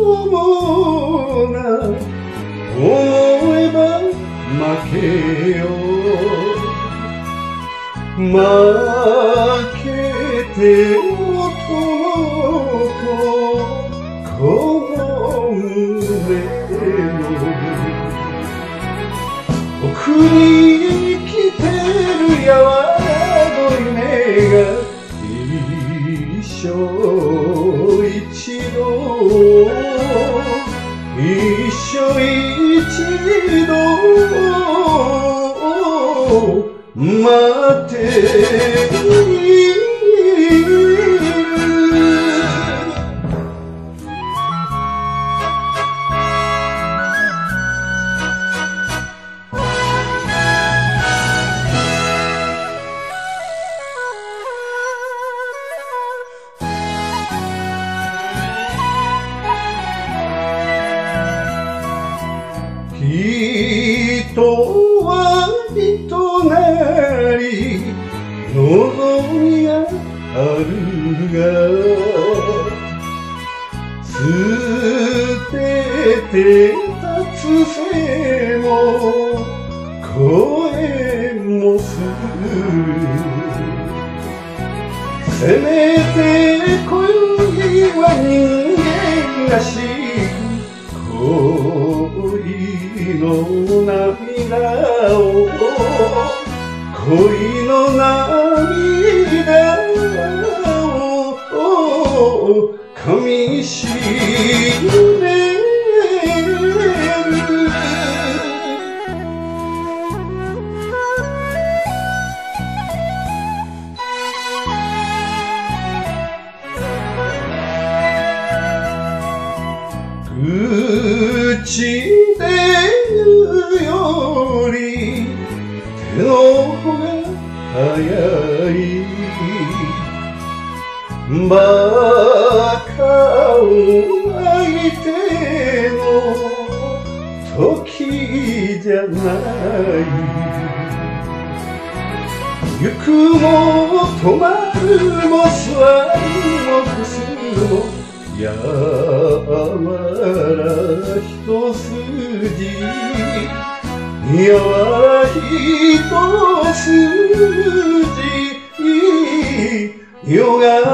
もな思えば負けよ負けてもとこの胸の奥に生きてるやわどい目が一生一度一生一度待っている人は人なり望みがあるが捨てて立つ背も声もするせめて今宵は人間らしく恋の涙を恋の涙を噛みしめる口で言うより手の方が早い馬鹿を相手の時じゃない行くも止まるも座るも伏すもやわら一筋やわら一筋夜が